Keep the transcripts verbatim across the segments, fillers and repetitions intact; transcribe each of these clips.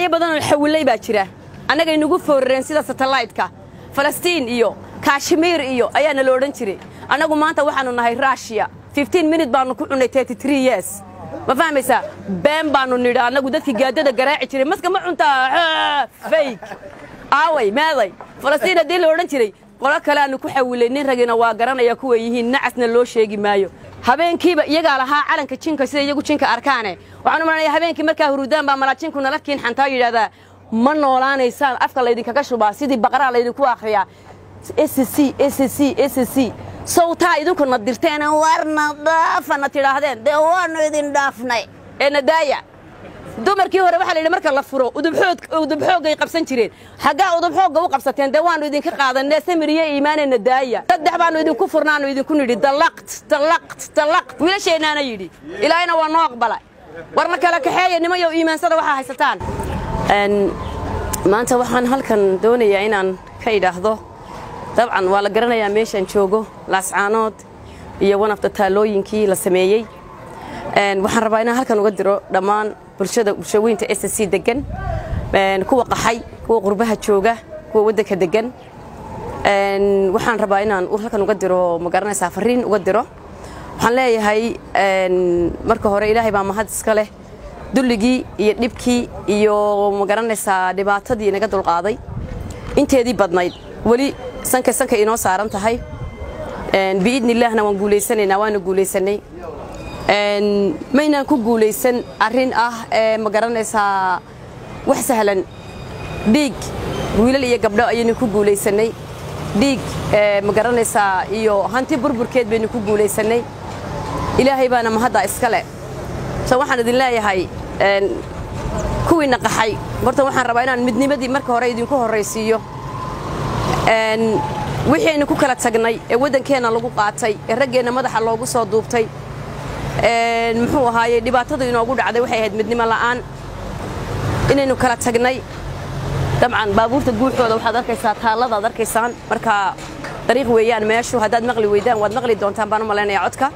magacyo badan oo xawilay baa jira anaga inagu foorreen sida satellite-ka Falastiin iyo Kashmir iyo ayaana la oran jiray anagu maanta waxaanu nahay Russia fifteen minutes baanu ku cunay thirty-three years ma fahmaysaa been baanu nidhi anagu dadkii gaadada garaaci jiray maska ma cuntaa fake aaway maaday Falastiin hadii la oran jiray qolo kale aanu ku xawilaynin ragina waa garanaya kuwa yihiin nacasna loo sheegi maayo habeenkiiba iyaga lahaa calanka jinka sida iyagu jinka arkaane waxaan u marnay habeenkii markaa hurudaan baa malaajinku nala kiin xantaa yiraahdaa ma noolaanaysaan afka la idin kaga shubaa sidii baqara la idin ku akhriyaa S C S C S C sawta idinku nadirteen warna dhaafana tiraahdeen de waanu idin dhaafnay ee nadaaya dumarkii hore waxa la yiri marka la furo udub xoog udub xoog ay qabsan jireen xagaa udub xoog u qabsateen de waanu idin ka qaadanay samiriye iimaanay nadaaya saddex baanu idin ku furnaano idin ku nidhi dalaqt dalaqt dalaqt wiilasheenana yiri ilaahayna waa noo aqbalay warna kala kaxeeyay nimayo iimaansada waxa haysataan ان maanta waxaan halkan doonayaa inaan ka idhaahdo dabcan waa la garanayaa meeshan joogo laascaanood iyo one of the taalooyinkii la sameeyay een waxaan rabaa inaan halkan uga diro dhamaan bulshada bulshooyinka S C degan een kuwa qaxay kuwa qurbaha jooga kuwa wadanka degan een waxaan rabaa inaan halkan uga diro ma garanaysaa fariin uga diro waxaan leeyahay een marka hore Ilaahay baa mahad iska leh dulligii iyo dhibkii iyo ma garanaysaa dhibaatadii naga dulqaaday inteedii badnayd wali sanka sanka inoo saaran tahay een biidnillaahna waan guuleysanayna waan guuleysanay een mayna ku guuleysan arin ah ee ma garanaysaa wax sahlan dhiig wiilal iyo gabdho ayaynu ku guuleysanay dhiig ee ma garanaysaa iyo hanti burburkeed baynu ku guuleysanay Ilaahay baana mahada iska leh soo waxaan idin leeyahay een kuwii naqaxay horta waxaan rabaa inaan midnimadii marka hore idin ku horeysiyo een wixii aynu ku kala tagnay ee wadankeena lagu qaatay ee raggeena madaxa loogu soo duubtay een muxuu ahaayay dhibaatada inoogu dhacday waxay ahayd midnimo la'aan inaynu kala tagnay dabcan baabuurta guuxooda waxaad arkaysaa taalada aad arkaysaan marka dariiq weeyaan meeshu hadaad maqli weydaan waad maqli doontaan baan u maleynayaa codka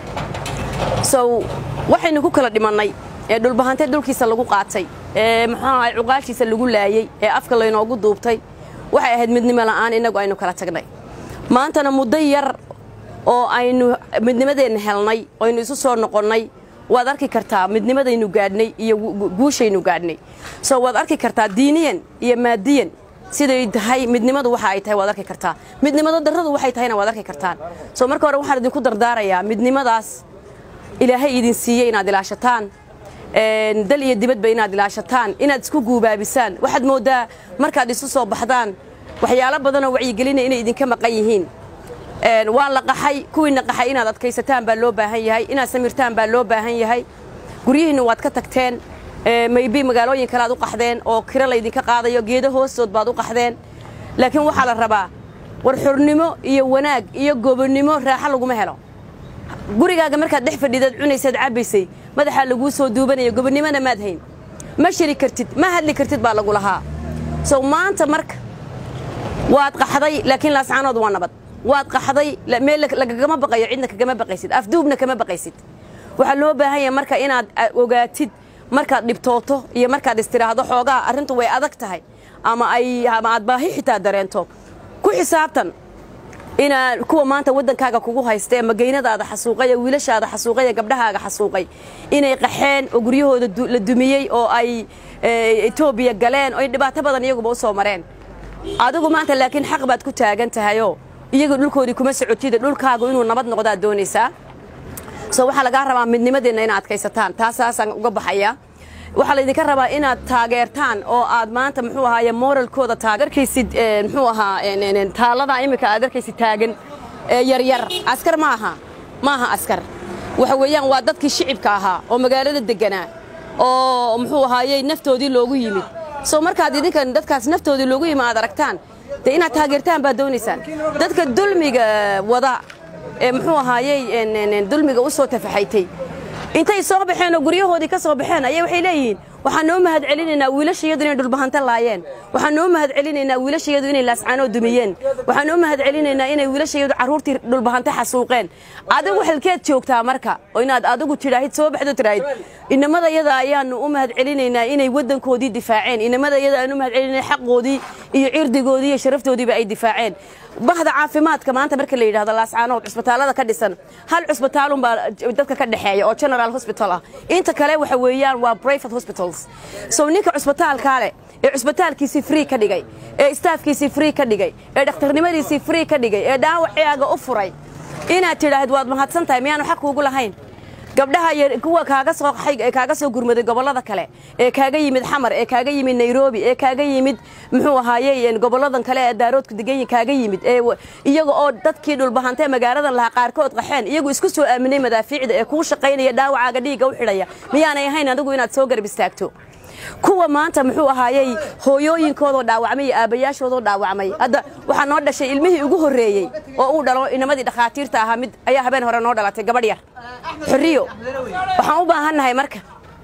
so waxaynu ku kala dhimanay ee dhulbahantay dhulkiisa lagu qaatay ee maxaa ay cuqaashiisa lagu laayay ee afka la inoogu duubtay waxay ahayd midnimo la'aan inagu aynu kala tagnay maantana muddo yar oo aynu midnimadeena helnay oo aynu isu soo noqonnay waad arki kartaa midnimadaynu gaadhnay iyo guushaynu gaadhnay soo waad arki kartaa diiniyan iyo maadiyan siday tahay midnimadu waxa ay tahay waad arki kartaa midnimada darradu waxay tahayna waad arki kartaan soo marka hore waxaan idin ku dardaarayaa midnimadaas Ilaahay idin siiyay inaad ilaashataan een dal iyo dibadba inaad ilaashataan inaad isku guubaabisaan waxaad moodaa markaad isu soo baxdaan waxyaalo badan oo wacyigelin inay idin ka maqan yihiin een waa la qaxay kuwii naqaxay inaad adkaysataan baa loo baahan yahay inaad samirtaan baa loo baahan yahay guriyihiina waad ka tagteen ee maybe magaalooyin kale aad u qaxdeen oo kira la idin ka qaadayo geedo hoostood baad u qaxdeen laakiin waxa la rabaa war xurnimo iyo wanaag iyo gobonimo raaxo lagu ma helo gurigaaga marka dhex fadhiidad cunaysid cabaysay madaxa lagu soo duubanayo gobonimada maad hayn ma shiri kartid ma hadli kartid baa lagu lahaa soo maanta marka waad qaxday laakiin laascaanood waa nabad waad qaxday meel lagama baqayo cidna kagama baqaysid afduubna kama baqaysid waxa loo baahan yahay marka inaad ogaatid marka dhibtooto iyo marka istiraahdo xoogaa arintu way adag tahay ama ay ama aad baahi xitaa dareento ku xisaabtan ina kuwa maanta wadankaaga kugu haystay magaynadaada xasuuqay wiilashaada xasuuqay gabdhahaaga xasuuqay inay qaxeen oo guryahooda la dumiyay oo ay Ethiopia galeen oo dhibaato badan iyagu soo mareen adigu maanta laakiin xaq baad ku taagan tahay oo iyagu dhulkoodii kuma socotid dhulkaagu inuu nabad noqdo doonaysaa soo waxa laga rabaa midnimadeena inaad adkaysataan taasaasan uga baxaya waxa la idinka rabaa inaad taageertaan oo aad maanta muxuu ahaayay moralkooda taageerkiisid muxuu ahaa in taalada imika aad arkaysid taagan yar yar askar ma aha ma aha askar waxa weeyaan waa dadkii shicibka ahaa oo magaalada deganaa oo muxuu ahaayay naftoodii loogu yimid soo markaad idinkan dadkaas naftoodii loogu yimaad aragtaan de inaad taageertaan baa doonaysaan dadka dulmiga wada ee muxuu ahaayay in dulmiga u soo tafaxaytay intay soo baxeen oo guryahoodii ka soo baxeen ayay waxay leeyihiin waxaan noo mahad celinaynaa wiilashayadu inay dhulbahanta laayeen waxaan noo mahad celinaynaa wiilashayadu inay laascaanood dumiyeen waxaan noo mahad celinaynaa inay wiilashayadu caruurtii dhulbahanta xasuuqeen adigu halkeed joogtaa marka oo inaad adigu tiraahid soo baxdo tiraahid inamada yada ayaanu u mahad celinaynaa inay wadankoodii difaaceen inamada yada aanu mahad celinay xaqoodii iyo cirdigoodii iyo sharaftoodiiba ay difaaceen bahda caafimaadka maanta marka la yiraahdo laascaanood cusbitaalada ka dhisan hal cusbitaalun baa dadka ka dhaxeeya oo general hospital ah inta kale waxa weeyaan waa private hospitals soo ninka cusbitaalka leh ee cusbitaalkiisii free ka dhigay ee staafkiisii free ka dhigay ee dhakhtarnimadiisii free ka dhigay ee dhaawacaaga u furay inaad tiraahdo waad mahadsan tahay miyaanu xaq ugu lahayn gabdhaha yar kuwa kaaga soo xig ee kaaga soo gurmaday gobolada kale ee kaaga yimid xamar ee kaaga yimid Nairobi ee kaaga yimid muxuu ahaayeen goboladan kale ee daaroodku degan kaaga yimid ee iyaga oo dadkii dhulbahantay magaalada laha qaarkood qaxeen iyagu isku soo aaminay madaafiicda ee ku shaqeynaya dhaawacaaga dhiiga u xidhaya miyaanay ahayn adigu inaad soo garab istaagto kuwa maanta muxuu ahaayay hooyooyinkooda dhaawacmay aabayaashooda dhaawacmay hadda waxa noo dhashay ilmihii ugu horeeyay oo uu dhalo inamadii dhaqaatiirta ahaa mid ayaa habeen hore noo dhalatay gabadh yar xuriyo waxaan u baahanahay marka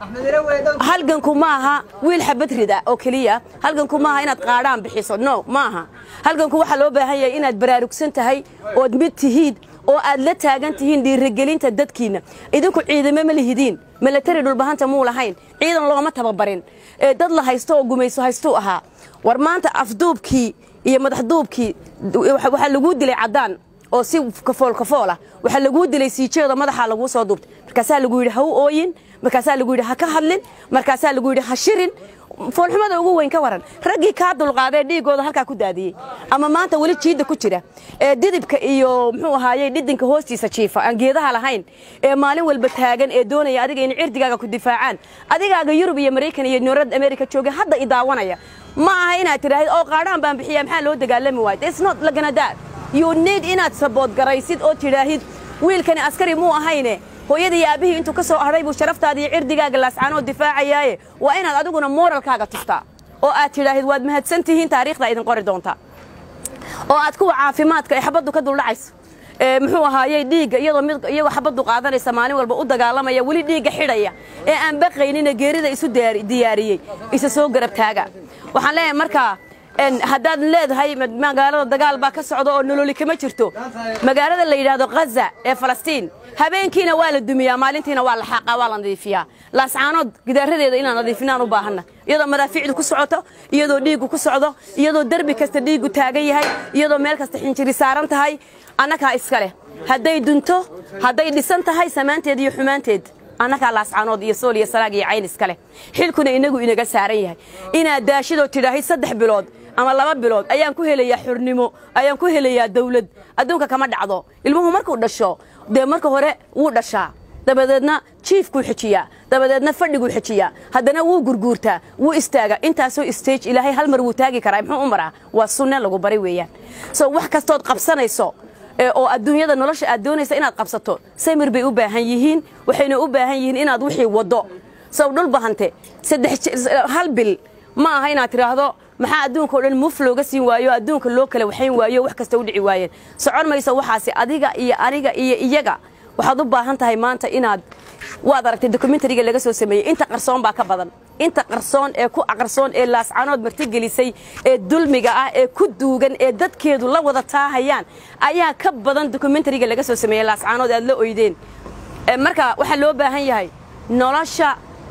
halganku maaha wiil xabad rida oo kaliya halganku maaha inaad qaadaan bixiso no maaha halganku waxa loo baahan yahay inaad baraarugsan tahay oo mid tihiid oo aad la taagan tihiin dhiirigelinta dadkiina idinku ciidamo ma lihidiin military dhulbahanta muu lahayn ciidan looma tababarin ee dad la haysto oo gumayso haysto ahaa war maanta afduubkii iyo madaxduubkii waxa lagu dilay cadaan oo si kafool kafool ah waxa lagu dilay siijeeda madaxa lagu soo duubtay markaas lagu yiri ha u ooyin markaas lagu yiri ha ka hadlin markaas lagu yiri ha shirin foolxumada ugu weyn ka waran ragii ka dulqaaday dhiigooda halka ku daadiyay ama maanta wali jiida ku jira ee didibka iyo muxuu ahaayay dhidinka hoostiisa jiifa aan geedaha lahayn ee maalin walba taagan ee doonaya adiga in cirdigaaga ku difaacaan adigaaga Yurub iyo Mareykan iyo North America jooga hadda idaawanaya ma aha inaad tiraahdo oo qaadaan baan bixiyaa maxaa loo dagaalami waayay it's not lagana that you need inaad support garaysid oo tiraahid wiilkani askari muu ahayne hooyadii aabihii intuu ka soo haray buu sharaftaada iyo cirdigaaga laascaano difaacayay waa inaad adiguna moralkaaga tuftaa oo aad tiraahid waad mahadsantihiin taariikhda idin qori doonta oo aad ku caafimaadka ay xabadu ka duldhacayso ee muxuu ahaayay dhiiga iyadoo mid iyaga xabadu qaadanaysa maalin walba u dagaalamaya wali dhiiga xidhaya ee aan baqaynina geerida isu diyaariyay isa soo garab taaga waxaan leeyahay marka ان هداد ليد هاي مقالة دجال باكسر عضو نلولي كم جرتو مقالة اللي يرادو غزة فلسطين هبين كينا والد دمية مالنتينا ولا حق ولا نضيفيها لا سعانود قدر هذا إنا نضيفنا نباهنا يضو مرافع كسعته يضو ديجو كسعده يضو دربي كستديجو تاجي هاي يضو مالك استحنشري سارنت هاي أنا كإسكاله هداي دنتو هداي لسنت هاي سمانتي دي حمانتي أنا كلاس عنود يسول يسلاقي عين إسكاله حيلكنا إنجو إنجا ساريه إنا داشدو تراهي صدح بلاد أما لما بلاد أيام كهلا يا حرنمو أيام كهلا يا دولد أدونك كمان دعضو المهم مركو دشوا ده مركو هراء ودشا ده بدنا شيف كل حكية ده بدنا فرد كل حكية هذانا وو جرجورتا وو استاجا أنت سو استيج إلى هاي هالمروتاجي كرايم عمره والسنة لو بري ويا سو واحد كستود قبسنا يسوع oo adduunyada nolosha aad doonaysa inaad qabsato samir bay u baahan yihiin waxayna u baahan yihiin inaad wixii wado soo dhul bahante saddex hal bil ma aha inaad tiraahdo maxaa adduunka oo dhan muf looga siin waayo adduunka loo kala waxayn waayo wax kasta u dhici waayeen socon mayso waxaasi adiga iyo aniga iyo iyaga waxaad u baahan tahay maanta inaad waad aragtay documentary-ga laga soo sameeyay inta qarsoon baa ka badan inta qarsoon ee ku aqarsoon ee laascaanood martigelisay ee dulmiga ah ee ku duugan ee dadkeedu la wada taahayaan ayaa ka badan documentary-ga laga soo sameeyay laascaanood aad la oydeen marka waxa loo baahan yahay nolosha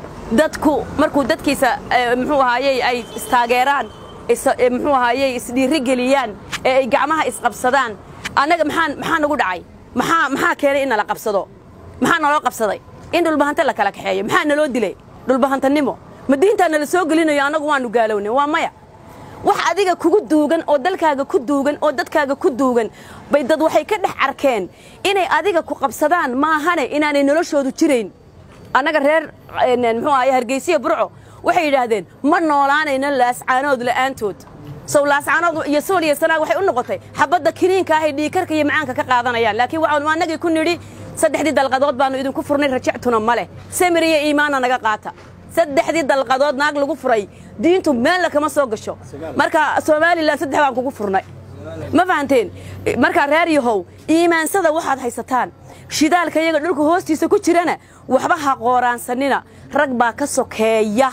dadku markuu dadkiisa muxuu ahaayay ay istaageeraan muxuu ahaayay isdhiirigeliyaan ee ay gacmaha isqabsadaan anaga maxaan maxaa nagu dhacay maxaa maxaa keenay in la qabsado maxaa naloo qabsaday in dhulbahanta la kala kaxeeyo maxaa naloo dilay dhulbahantanimo ma diintaana la soo gelinayo anagu waanu gaalownay waa maya wax adiga kugu duugan oo dalkaaga ku duugan oo dadkaaga ku duugan bay dad waxay ka dhex arkeen inay adiga ku qabsadaan maahane inaanay noloshoodu jirayn anaga reer muxuu ahaay Hargeysa Burco waxay yiraahdeen ma noolaanayna laascaanood la'aantood soo laascaanood iyo Soomaaliya sanad waxay u noqotay xabada kiniinka ah ee dhiikarka iyo macaanka ka qaadanayaan laakiin waxaan maanagii ku niri saddexdii dalqadood baanu idinku furnay rajactuna male samiriya iimaana naga qaata saddexdii dalqadood naag lagu furay diintu meel kama soo gasho marka Soomaaliland saddex baan kugu furnay ma fahanteen marka reer yahow iimaansada waxaad haysataan shidaalka iyaga dhulka hoostiisa ku jirana waxba ha qooraansanina rag baa ka sokeeya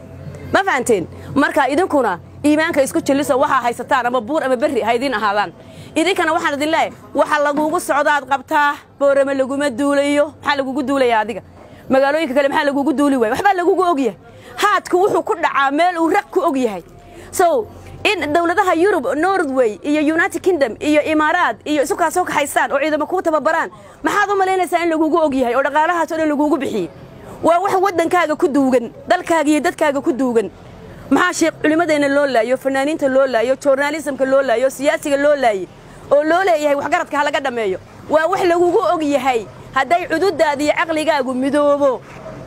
ma fahanteen marka idinkuna iimaanka isku jiliso waxa haysataan ama buur ama berri haydin ahaadaan idinkana waxaan idin leeyahay waxa lagugu socdaad qabtaa boorama laguma duulayo waxa lagugu duulaya adiga magaalooyinka kale maxaa lagugu duuli waay waxba lagugu ogyahay haadku wuxuu ku dhacaa meel uu raq ku ogyahay so in dawladaha Europe Norway iyo United Kingdom iyo Imaaraad iyo isu ka soo kaxaystaan oo ciidamo ku tababaraan maxaad u maleynaysaa in lagugu ogyahay oo dhaqaalahaas oo lagugu bixiyo waa wax wadankaaga ku duugan dalkaaga iyo dadkaaga ku duugan maxaa sheekh culimadeena loo laayo fanaaniinta loo laayo journalismka loo laayo siyaasiga loo laayo oo loo leeyahay wax garadka laga dhameeyo waa wax lagugu ogyahay haday cududaada iyo aqligaagu midoobo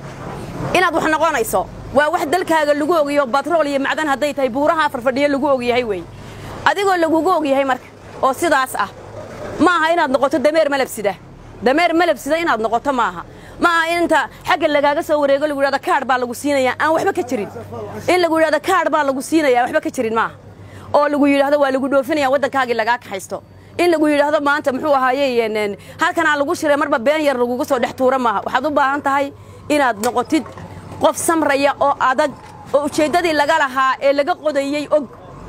inaad wax noqonayso waa wax dalkaaga lagu ogiyo batrool iyo macdan haday tahay buuraha farfadhiyo lagu ogyahay way adigoo lagugu ogyahay marka oo sidaas ah maaha inaad noqoto dameer malabsida dameer malabsida inaad noqoto maaha maaha inta xagga lagaaga soo wareego lagu yiraahdo kaar baa lagu siinaya aan waxba ka jirin in lagu yiraahdo kaar baa lagu siinaya waxba ka jirin maaha oo lagu yiraahdo waa lagu dhoofinaya wadankaaga laga kaxaysto in lagu yiraahdo maanta muxuu ahaayeen halkan aan lagu shiray marba been yar lagu soo dhex tuura maaha waxaad u baahan tahay inaad noqotid qof samraya oo adag oo ujeedadii laga lahaa ee laga qodayay og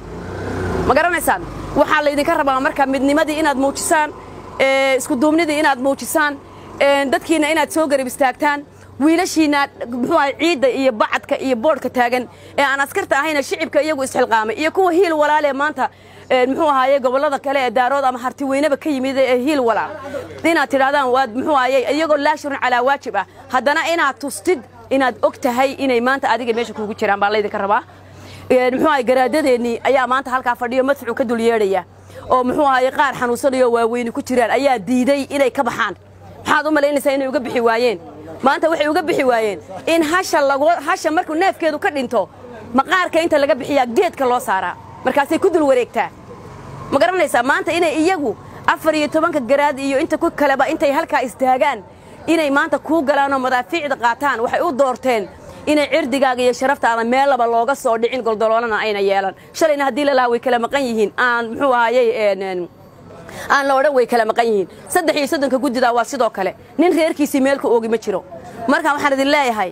ma garanaysaan waxa la idinka rabaa marka midnimadii inaad muujisaan ee isku duubnidii inaad muujisaan ee dadkiina inaad soo garab istaagtaan wiilashiina muxuu ahay ciida iyo bacadka iyo boodhka taagan ee aan askarta ahayn shicibka iyagu isxilqaamay iyo kuwa hiil walaale maanta muxuu ahaayay gobolada kale ee daarood ama harti weynaba ka yimid ee hiil walaal inaad tiraadaan waad muxuu ahaayay iyagoo la shurun cala waajib ah haddana inaad tustid inaad og tahay inay maanta adiga meesha kuugu jiraan baa la idinka rabaa muxuu ahaayay garaadadeeni ayaa maanta halka fadhiyo madfuuc ka dul yeedhaya oo muxuu ahaayay qaar xanuunsanayo waaweyn ku jiraan ayaa diiday inay ka baxaan maxaad u maleynaysaa inay uga bixi waayeen maanta waxay uga bixi waayeen in hasha lagu hasha markuu neefkeedu ka dhinto maqaarka inta laga bixiyaa geedka loo saaraa markaasay ku dul wareegtaa ma garanaysaa maanta inay iyagu afar iyo toban garaad iyo inta ku kaleba intay halka istaagaan inay maanta ku galaan oo madaafiicda qaataan waxay u doorteen inay cirdigaaga iyo sharaftaada meel laba looga soo dhicin goldoloolana ayna yeelan shalayna hadii la laaway kala maqan yihiin aan muxuu ahaayay een aan la oran way kala maqan yihiin saddex iyo soddon ka gudida waa sidoo kale nin reerkiisii meel ku oogi ma jiro marka waxaan idin leeyahay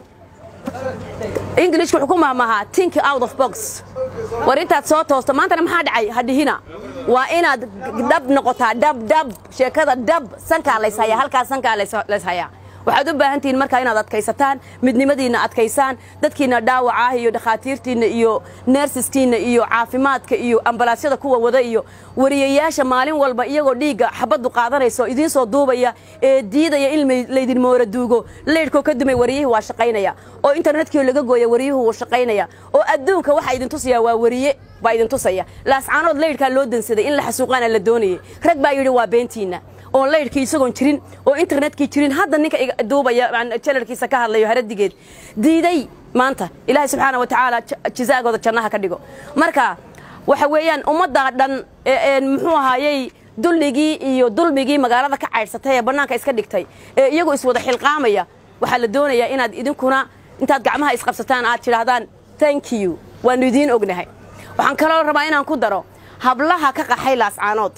English wuxuu ku maamaha think out of box warintaad soo toosto maanta maxaa dhacay hadihina waa inaad dab noqotaa dab dab sheekada dab sanka la isaya halka sanka la isaya waxaad u baahan tihiin marka inaad adkaysataan midnimadiina adkaysaan dadkiina dhaawaca iyo dhaqaatiirtiina iyo nurseskiina iyo caafimaadka iyo ambalaasyada kuwa wada iyo wariyayaasha maalin walba iyagoo dhiiga xabadu qaadanayso idin soo duubaya ee diidaya in leedin moora duugo leedko ka dumay wariyihii waa shaqaynaya oo internetkii laga gooyay wariyuhu waa shaqaynaya oo adduunka waxa idin tusaya waa wariye baa idin tusaya laascaanood leedka loo dansaday in la xasuuqana la doonayay rag baa yiri waa beentiina oo leedkii isagoon jirin oo internetkii jirin hadda ninka duubaya channelkiisa ka hadlayo haradigeed diiday maanta ilaahay subhanahu wa ta'ala jizaagooda jannaha ka dhigo marka waxa weeyaan ummadda dhan ee muxuu ahaayay dulligii iyo dulmigii magaalada ka cayrsatay ee banaanka iska dhigtay ee iyagu is wada xilqaamaya waxa la doonayaa inaad idinkuna intaad gacmaha isqabsataan aad tiraahdaan thank you waan idin ognahay waxaan kala rabaa inaan ku daro hablaha ka qaxay laascaanood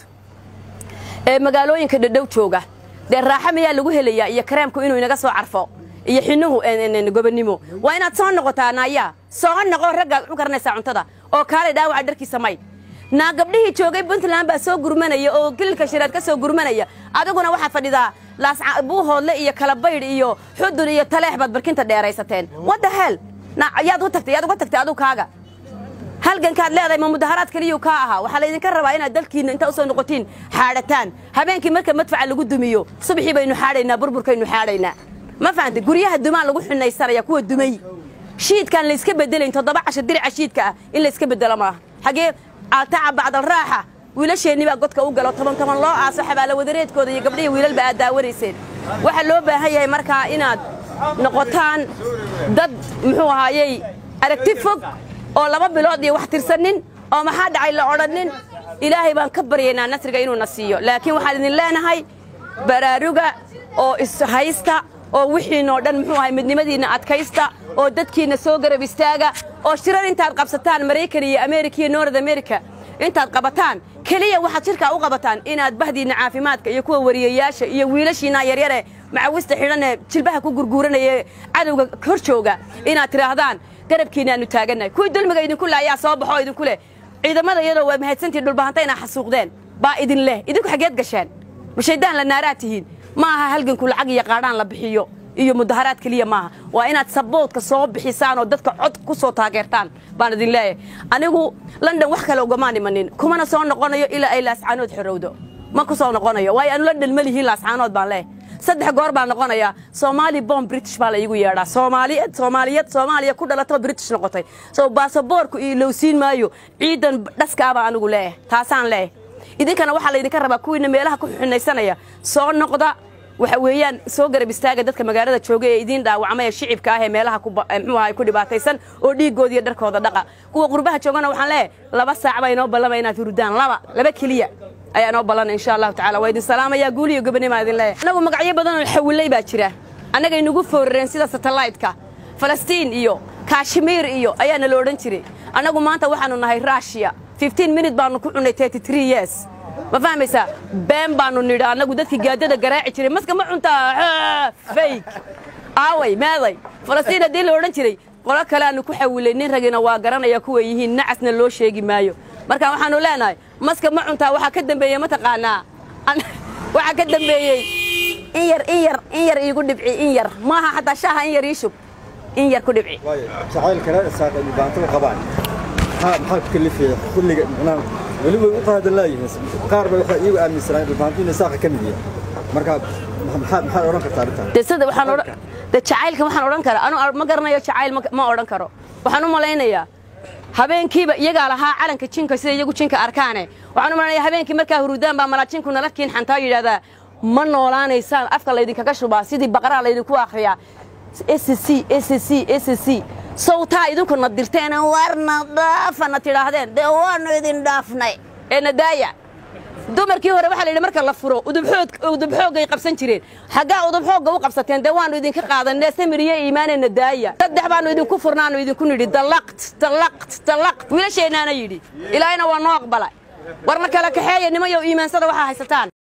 ee magaalooyinka dhadhow jooga de raaxamiya lagu helayaa iyo kareemku inuu inaga soo carfo iyo xinuhu een gobonimo waa inaad soo noqotaanaya soo noqo ragga u karnaysa cuntada oo kaale dhaawac dharkiisa may na gabdhihii joogay Puntland baa soo gurmanaya oo gilka shiraad ka soo gurmanaya adiguna waxa fadhidaa laas buuhoodle iyo kala baydh iyo xudur iyo taleex bad barkinta dheeraysateen what the hell na ayaad u tagtay ayaad uga tagtay adu kaaga halgankaad leedahay ma mudaharaad kaliya ka aha waxa la idinka rabaa inaad dalkiina inta u soo noqotiin xaadhataan habeenkii marka madfaca lagu dumiyo subaxii baynu xaadhaynaa burburkaynu xaadhaynaa ma fahanti guryaha dumaan lagu xunaysanaya kuwa dumay shiidkan la iska bedelayn toddoba casho dirica shiidka ah in la iska bedelo ma xagee aaltaa bacd alraaxa wiilasheeni baa godka u galo toban toban loo aaso xabaalo wadareedkooda iyo gabdhihi wiilal baa daawareyseen waxa loo baahan yahay marka inaad noqotaan dad muxuu ahaayay aragti fog oo laba bilood iyo wax tirsanin oo maxaa dhacay la oradnin ilaahay baan ka baryeynaa nasriga inuu nasiyo laakiin waxaan idin leenahay baraaruga oo is haysta oo wixiinoo dhan muxuu ahay midnimadiina adkaysta oo dadkiina soo garab istaaga oo shirar intaad qabsataan Mareykan iyo Ameerika iyo North America intaad qabataan kaliya waxa jirka u qabataan inaad bahdiina caafimaadka iyo kuwa wariyayaasha iyo wiilashiina yaryare macawista xidhan jilbaha ku gurguuranaya cadawga hor jooga inaad tiraahdaan garabkiina aanu taaganahay kuwii dulmiga idinku laayaa soo baxo idinku leh ciidamada iyadoo waa mahadsantii dhulbahantayna xasuuqdeen baa idin leh idinku xageed gashaan mashaydaan la naaraatihiin ma aha halganku lacag iyo qaadhaan la bixiyo iyo mudaharaad kaliya maaha waa inaad saboodka soo bixisaan oo dadka cod ku soo taageertaan baan idin leeyahay anigu London wax kale uga maanimanin kumana soo noqonayo ilaa ay laascaanood xorowdo ma ku soo noqonayo way aan London ma lihi laascaanood baan leeyahay saddex goor baan noqonaya Somali bomb British baa la igu yeedhaa Soomaaliyeed Soomaaliyad Soomaaliya ku dhalato British noqotay soo baasaboorku ii loo siin maayo ciidan dhaska baa anigu leeyahay taasaan leeyahay idinkana waxa la idinka rabaa kuwiina meelaha ku xunaysanaya soo noqda waxa weeyaan soo garab istaaga dadka magaalada jooga ee idin dhaawacmay shicibka ah ee meelaha ku muxuu ahay ku dhibaataysan oo dhiigood iyo dharkooda dhaqa kuwa qurbaha joogana waxaan leeyahay laba saac bay noo ballamay inaad hurdaan laba laba kaliya ayaa noo ballan insha Allah ta'ala way idin salaamaya guuliyo gabadhnimo idin leeyahay anagu magacyo badan oo xawilay baa jira anaga inagu foorreen sida satellite-ka Falastiin iyo Kashmir iyo ayaa nala oran jiray anagu maanta waxaanu nahay Russia fifteen minutes baanu ku cunay thirty-three years ma fahmaysaa been baanu nidhaa anagu dadkii gaadada garaaci jiray maska ma cuntaa fake aaway meeday Falastiin hadii la oran jiray qolo kale aanu ku xawilay nin ragina waa garanaya kuwa yihiin nacasna loo sheegi maayo marka waxaanu leenahay maska ma cuntaa waxa ka dambeeyay ma taqaanaa waxa ka dambeeyay in yar in yar in yar iigu dhibci in yar maaha hatta shaaha in yar ii shub in yar ku dhibci jacayl kale saaqay baanto qabaan ha maxaa kalifay kulliga macnaa waliba u qaad leeyahay qaar ba waxa iigu aaminsan baantina saaqa ka midiya marka maxaa maxaa oran kartaa inta dadada waxaan oran da jacaylka waxaan oran karaa anu ma garanayo jacayl ma oran karo waxaan u maleynayaa habeenkiiba iyaga lahaa calanka jinka sida iyagu jinka arkaane waxaan u maleynayaa habeenkii markaa hurudaan baa malaajinku nala kiin xantaa yiraahdaa ma noolaanaysaan afka la idin kaga shubaa sidii baqara la idin ku akhriyaa S C S C S C sawta idinku nadirteen warna dhaafana tiraahdeen de waanu idin dhaafnay ee nadaaya dumarkii hore waxa la yiri marka la furo udub xoog udub xoog ay qabsan jireen xagaa udub xoog u qabsateen de waanu idin ka qaadanay samiriye iimaanay nadaaya saddex baanu idin ku furnaano idin ku nidhi dalaqt dalaqt dalaqt wiilasheenana yiri ilaahayna waa noo aqbalay warna kala kaxeeyay nimayo iimaansada waxa haysataan